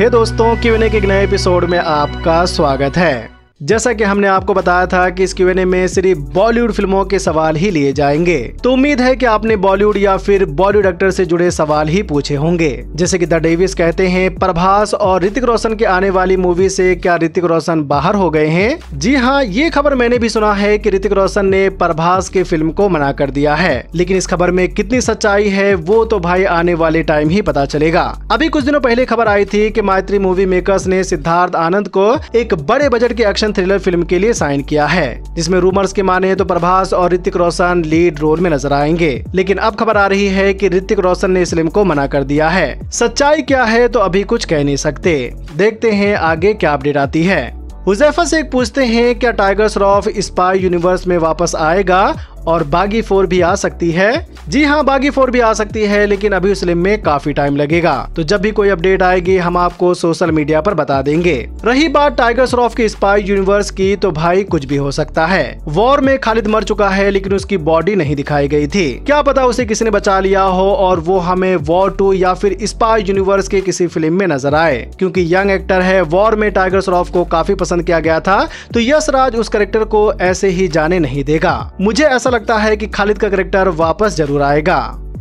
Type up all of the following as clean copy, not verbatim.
हे दोस्तों, Q&A के एक नए एपिसोड में आपका स्वागत है। जैसा कि हमने आपको बताया था कि इस Q&A में सिर्फ बॉलीवुड फिल्मों के सवाल ही लिए जाएंगे, तो उम्मीद है कि आपने बॉलीवुड या फिर बॉलीवुड एक्टर से जुड़े सवाल ही पूछे होंगे। जैसे कि द डेविस कहते हैं, प्रभास और ऋतिक रोशन के आने वाली मूवी से क्या ऋतिक रोशन बाहर हो गए हैं? जी हाँ, ये खबर मैंने भी सुना है कि ऋतिक रोशन ने प्रभास के फिल्म को मना कर दिया है, लेकिन इस खबर में कितनी सच्चाई है वो तो भाई आने वाले टाइम ही पता चलेगा। अभी कुछ दिनों पहले खबर आई थी कि मैत्री मूवी मेकर्स ने सिद्धार्थ आनंद को एक बड़े बजट के एक्शन थ्रिलर फिल्म के लिए साइन किया है, जिसमें रूमर्स के माने तो प्रभास और ऋतिक रोशन लीड रोल में नजर आएंगे। लेकिन अब खबर आ रही है कि ऋतिक रोशन ने इस फिल्म को मना कर दिया है। सच्चाई क्या है तो अभी कुछ कह नहीं सकते, देखते हैं आगे क्या अपडेट आती है। हुज़ैफा से एक पूछते हैं, क्या टाइगर श्रॉफ स्पाई यूनिवर्स में वापस आएगा और बागी 4 भी आ सकती है? जी हाँ, बागी 4 भी आ सकती है, लेकिन अभी उस फिल्म में काफी टाइम लगेगा। तो जब भी कोई अपडेट आएगी हम आपको सोशल मीडिया पर बता देंगे। रही बात टाइगर श्रॉफ के स्पाई यूनिवर्स की, तो भाई कुछ भी हो सकता है। वॉर में खालिद मर चुका है, लेकिन उसकी बॉडी नहीं दिखाई गई थी। क्या पता उसे किसी ने बचा लिया हो और वो हमें वॉर 2 या फिर स्पाई यूनिवर्स के किसी फिल्म में नजर आए, क्योंकि यंग एक्टर है। वॉर में टाइगर श्रॉफ को काफी पसंद किया गया था, तो यश राज उस कैरेक्टर को ऐसे ही जाने नहीं देगा। मुझे ऐसा लगता है कि खालिद का कैरेक्टर वापस जरूर आएगा।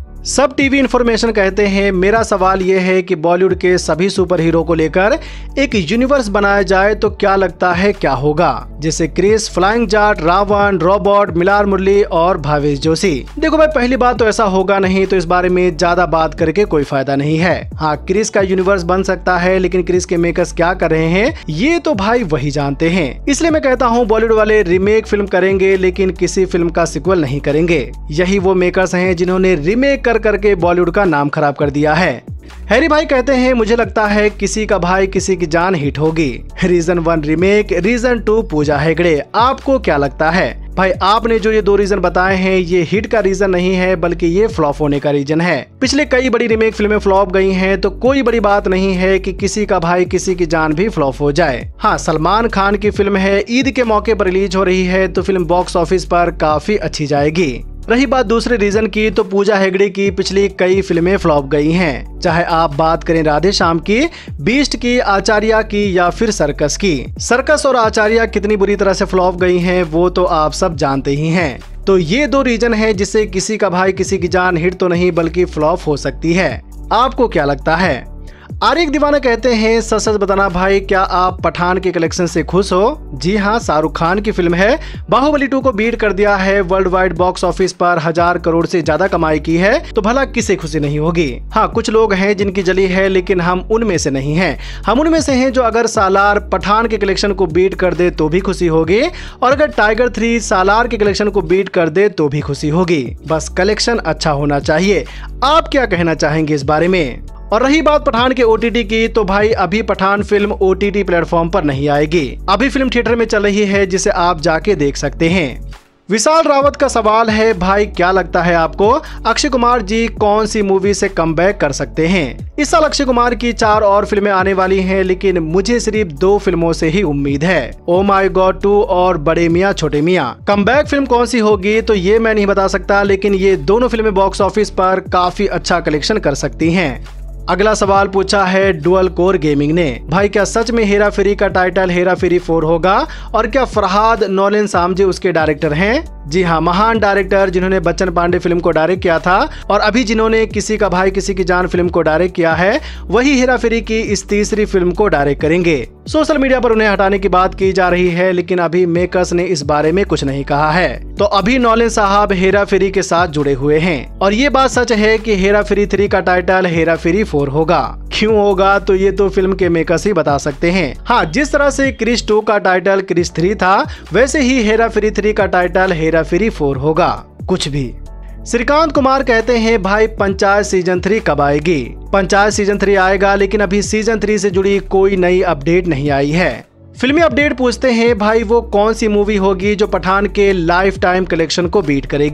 सब टीवी इंफॉर्मेशन कहते हैं, मेरा सवाल यह है कि बॉलीवुड के सभी सुपर हीरो को लेकर एक यूनिवर्स बनाया जाए तो क्या लगता है क्या होगा? जैसे क्रिस, फ्लाइंग जाट, रावण, रोबोट, मिलार मुरली और भावेश जोशी। देखो भाई, पहली बात तो ऐसा होगा नहीं, तो इस बारे में ज्यादा बात करके कोई फायदा नहीं है। हाँ, क्रिस का यूनिवर्स बन सकता है, लेकिन क्रिस के मेकर्स क्या कर रहे हैं ये तो भाई वही जानते हैं। इसलिए मैं कहता हूँ बॉलीवुड वाले रीमेक फिल्म करेंगे, लेकिन किसी फिल्म का सिक्वल नहीं करेंगे। यही वो मेकर्स हैं जिन्होंने रीमेक करके बॉलीवुड का नाम खराब कर दिया है। हैरी भाई कहते हैं, मुझे लगता है किसी का भाई किसी की जान हिट होगी। Reason 1 remake, reason 2 Pooja Hegde. आपको क्या लगता है? भाई आपने जो ये 2 रीजन बताए हैं, ये हिट का रीजन नहीं है, बल्कि ये फ्लॉप होने का रीजन है। पिछले कई बड़ी रीमेक फिल्में फ्लॉप गई हैं, तो कोई बड़ी बात नहीं है कि किसी का भाई किसी की जान भी फ्लॉप हो जाए। हाँ, सलमान खान की फिल्म है, ईद के मौके पर रिलीज हो रही है, तो फिल्म बॉक्स ऑफिस पर काफी अच्छी जाएगी। रही बात दूसरे रीजन की, तो पूजा हेगड़े की पिछली कई फिल्में फ्लॉप गई हैं, चाहे आप बात करें राधे श्याम की, बीस्ट की, आचार्य की या फिर सर्कस की। सर्कस और आचार्य कितनी बुरी तरह से फ्लॉप गई हैं वो तो आप सब जानते ही हैं। तो ये 2 रीजन है जिससे किसी का भाई किसी की जान हिट तो नहीं बल्कि फ्लॉप हो सकती है। आपको क्या लगता है? आरिक दीवाना कहते हैं, सच सच बताना भाई, क्या आप पठान के कलेक्शन से खुश हो? जी हाँ, शाहरुख खान की फिल्म है, बाहुबली 2 को बीट कर दिया है। वर्ल्ड वाइड बॉक्स ऑफिस पर 1000 करोड़ से ज्यादा कमाई की है, तो भला किसे खुशी नहीं होगी? हाँ, कुछ लोग हैं जिनकी जली है, लेकिन हम उनमें से नहीं हैं। हम उनमें से हैं जो अगर सालार पठान के कलेक्शन को बीट कर दे तो भी खुशी होगी, और अगर टाइगर 3 सालार के कलेक्शन को बीट कर दे तो भी खुशी होगी। बस कलेक्शन अच्छा होना चाहिए। आप क्या कहना चाहेंगे इस बारे में? और रही बात पठान के OTT की, तो भाई अभी पठान फिल्म OTT प्लेटफॉर्म पर नहीं आएगी। अभी फिल्म थिएटर में चल रही है, जिसे आप जाके देख सकते हैं। विशाल रावत का सवाल है, भाई क्या लगता है आपको अक्षय कुमार जी कौन सी मूवी से कमबैक कर सकते हैं? इस साल अक्षय कुमार की 4 और फिल्में आने वाली हैं, लेकिन मुझे सिर्फ 2 फिल्मों से ही उम्मीद है, ओ माय गॉड 2 और बड़े मियाँ छोटे मियाँ। कमबैक फिल्म कौन सी होगी तो ये मैं नहीं बता सकता, लेकिन ये दोनों फिल्में बॉक्स ऑफिस पर काफी अच्छा कलेक्शन कर सकती हैं। अगला सवाल पूछा है डुअल कोर गेमिंग ने, भाई क्या सच में हेरा फेरी का टाइटल हेरा फेरी 4 होगा? और क्या फरहाद नौलिन सामजी उसके डायरेक्टर हैं? जी हाँ, महान डायरेक्टर जिन्होंने बच्चन पांडे फिल्म को डायरेक्ट किया था, और अभी जिन्होंने किसी का भाई किसी की जान फिल्म को डायरेक्ट किया है, वही हेरा फेरी की इस तीसरी फिल्म को डायरेक्ट करेंगे। सोशल मीडिया पर उन्हें हटाने की बात की जा रही है, लेकिन अभी मेकर्स ने इस बारे में कुछ नहीं कहा है। तो अभी नौलिन साहब हेरा फेरी के साथ जुड़े हुए हैं, और ये बात सच है कि हेरा फेरी 3 का टाइटल हेरा फेरी 4 होगा। क्यों होगा तो ये तो फिल्म के मेकर्स ही बता सकते हैं। हाँ, जिस तरह से क्रिस 2 का टाइटल क्रिस 3 था, वैसे ही हेरा फेरी 3 का टाइटल हेरा फेरी 4 होगा। कुछ भी। श्रीकांत कुमार कहते हैं, भाई पंचायत सीजन 3 कब आएगी? पंचायत सीजन 3 आएगा, लेकिन अभी सीजन 3 से जुड़ी कोई नई अपडेट नहीं आई है। फिल्मी अपडेट पूछते हैं, भाई वो कौन सी मूवी होगी जो पठान के लाइफ टाइम कलेक्शन को बीट करेगी?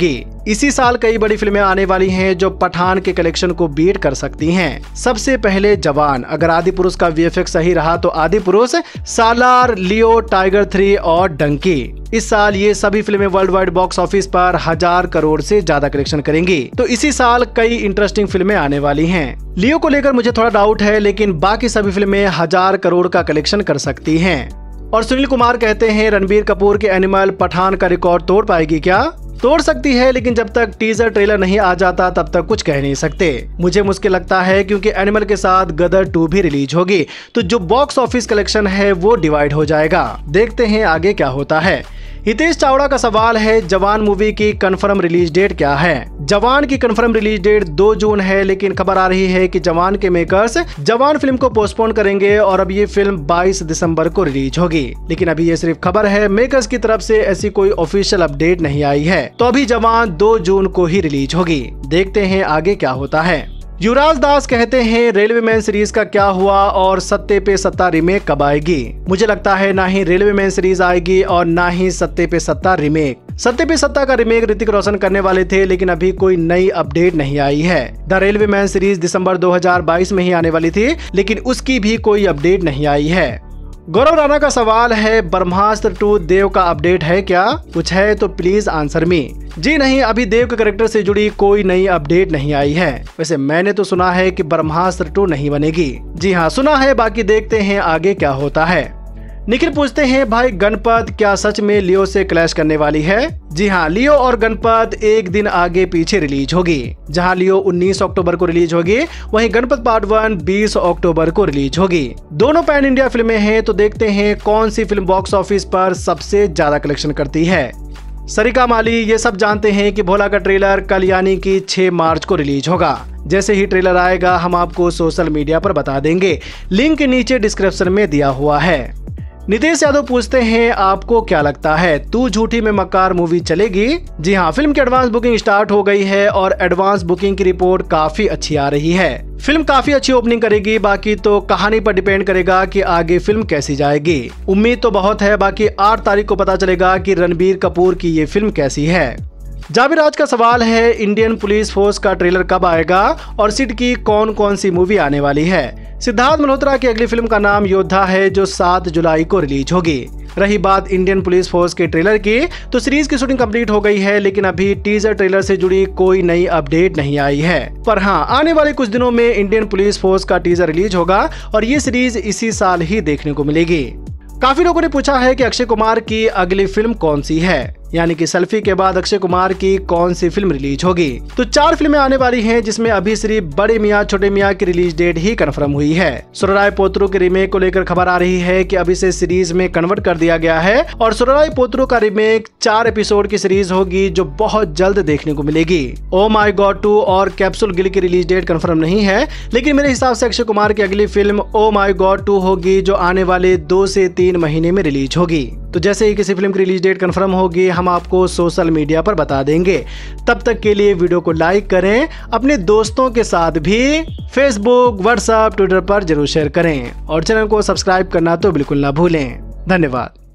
इसी साल कई बड़ी फिल्में आने वाली हैं जो पठान के कलेक्शन को बीट कर सकती हैं। सबसे पहले जवान, अगर आदि पुरुष का वीएफएक्स सही रहा तो आदि पुरुष, सालार, लियो, टाइगर 3 और डंकी। इस साल ये सभी फिल्में वर्ल्ड वाइड बॉक्स ऑफिस पर 1000 करोड़ से ज्यादा कलेक्शन करेंगी। तो इसी साल कई इंटरेस्टिंग फिल्में आने वाली हैं। लियो को लेकर मुझे थोड़ा डाउट है, लेकिन बाकी सभी फिल्में 1000 करोड़ का कलेक्शन कर सकती हैं। और सुनील कुमार कहते हैं रणबीर कपूर के एनिमल पठान का रिकॉर्ड तोड़ पाएगी क्या? तोड़ सकती है, लेकिन जब तक टीजर ट्रेलर नहीं आ जाता तब तक कुछ कह नहीं सकते। मुझे मुश्किल लगता है क्योंकि एनिमल के साथ गदर 2 भी रिलीज होगी, तो जो बॉक्स ऑफिस कलेक्शन है वो डिवाइड हो जाएगा। देखते हैं आगे क्या होता है। हितेश चावड़ा का सवाल है, जवान मूवी की कंफर्म रिलीज डेट क्या है? जवान की कंफर्म रिलीज डेट 2 जून है, लेकिन खबर आ रही है कि जवान के मेकर्स जवान फिल्म को पोस्टपोन करेंगे और अब ये फिल्म 22 दिसंबर को रिलीज होगी। लेकिन अभी ये सिर्फ खबर है, मेकर्स की तरफ से ऐसी कोई ऑफिशियल अपडेट नहीं आई है। तो अभी जवान 2 जून को ही रिलीज होगी। देखते हैं आगे क्या होता है। युवराज दास कहते हैं, रेलवे मैन सीरीज का क्या हुआ और सत्ते पे सत्ता रीमेक कब आएगी? मुझे लगता है ना ही रेलवे मैन सीरीज आएगी और ना ही सत्ते पे सत्ता रीमेक। सत्ते पे सत्ता का रीमेक ऋतिक रोशन करने वाले थे, लेकिन अभी कोई नई अपडेट नहीं आई है। द रेलवे मैन सीरीज दिसंबर 2022 में ही आने वाली थी, लेकिन उसकी भी कोई अपडेट नहीं आई है। गौरव राणा का सवाल है, ब्रह्मास्त्र 2 देव का अपडेट है क्या? कुछ है तो प्लीज आंसर मी। जी नहीं, अभी देव के कैरेक्टर से जुड़ी कोई नई अपडेट नहीं आई है। वैसे मैंने तो सुना है कि ब्रह्मास्त्र 2 नहीं बनेगी। जी हाँ, सुना है, बाकी देखते हैं आगे क्या होता है। निखिल पूछते हैं, भाई गणपत क्या सच में लियो से क्लैश करने वाली है? जी हाँ, लियो और गणपत एक दिन आगे पीछे रिलीज होगी। जहां लियो 19 अक्टूबर को रिलीज होगी, वहीं गणपत पार्ट 1 20 अक्टूबर को रिलीज होगी। दोनों पैन इंडिया फिल्में हैं, तो देखते हैं कौन सी फिल्म बॉक्स ऑफिस पर सबसे ज्यादा कलेक्शन करती है। सरिका माली, ये सब जानते हैं कि भोला का ट्रेलर कल यानी कि 6 मार्च को रिलीज होगा। जैसे ही ट्रेलर आएगा हम आपको सोशल मीडिया पर बता देंगे। लिंक नीचे डिस्क्रिप्शन में दिया हुआ है। नितेश यादव पूछते हैं, आपको क्या लगता है तू झूठी में मक्कार मूवी चलेगी? जी हाँ, फिल्म की एडवांस बुकिंग स्टार्ट हो गई है और एडवांस बुकिंग की रिपोर्ट काफी अच्छी आ रही है। फिल्म काफी अच्छी ओपनिंग करेगी, बाकी तो कहानी पर डिपेंड करेगा कि आगे फिल्म कैसी जाएगी। उम्मीद तो बहुत है, बाकी 8 तारीख को पता चलेगा कि रणबीर कपूर की ये फिल्म कैसी है। जाबिर राज का सवाल है, इंडियन पुलिस फोर्स का ट्रेलर कब आएगा और सिड की कौन कौन सी मूवी आने वाली है? सिद्धार्थ मल्होत्रा की अगली फिल्म का नाम योद्धा है, जो 7 जुलाई को रिलीज होगी। रही बात इंडियन पुलिस फोर्स के ट्रेलर की, तो सीरीज की शूटिंग कंप्लीट हो गई है, लेकिन अभी टीजर ट्रेलर से जुड़ी कोई नई अपडेट नहीं आई है। पर हाँ, आने वाले कुछ दिनों में इंडियन पुलिस फोर्स का टीजर रिलीज होगा और ये सीरीज इसी साल ही देखने को मिलेगी। काफी लोगों ने पूछा है कि अक्षय कुमार की अगली फिल्म कौन सी है, यानी कि सेल्फी के बाद अक्षय कुमार की कौन सी फिल्म रिलीज होगी। तो 4 फिल्में आने वाली हैं, जिसमें अभी सिर्फ बड़े मियाँ छोटे मियाँ की रिलीज डेट ही कंफर्म हुई है। सुरराय पोत्रो के रीमेक को लेकर खबर आ रही है कि अभी से सीरीज में कन्वर्ट कर दिया गया है और सुरराय पोत्रो का रीमेक 4 एपिसोड की सीरीज होगी, जो बहुत जल्द देखने को मिलेगी। ओ माई गॉड 2 और कैप्सूल गिल की रिलीज डेट कंफर्म नहीं है, लेकिन मेरे हिसाब से अक्षय कुमार की अगली फिल्म ओ माई गॉड 2 होगी, जो आने वाले 2 से 3 महीने में रिलीज होगी। तो जैसे ही किसी फिल्म की रिलीज डेट कंफर्म होगी हम आपको सोशल मीडिया पर बता देंगे। तब तक के लिए वीडियो को लाइक करें, अपने दोस्तों के साथ भी फेसबुक, व्हाट्सएप, ट्विटर पर जरूर शेयर करें और चैनल को सब्सक्राइब करना तो बिल्कुल ना भूलें। धन्यवाद।